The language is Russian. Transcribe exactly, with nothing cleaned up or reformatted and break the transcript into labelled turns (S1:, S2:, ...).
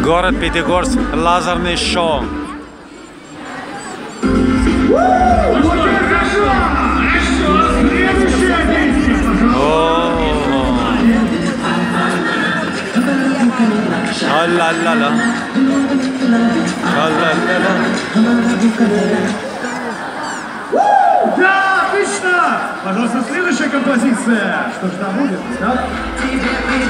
S1: Город Пятигорск, лазерный шоу. Ла-ла-ла-ла. Ла-ла-ла-ла.
S2: Да, отлично! Пожалуйста, следующая композиция. Что ж там будет, да?